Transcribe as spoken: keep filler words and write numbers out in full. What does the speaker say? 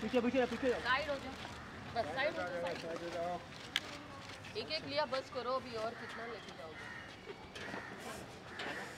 पीछे पीछे पीछे साइड हो जाओ, बस साइड हो जाओ। एक एक लिया बस करो अभी, और कितना लेके जाओगे?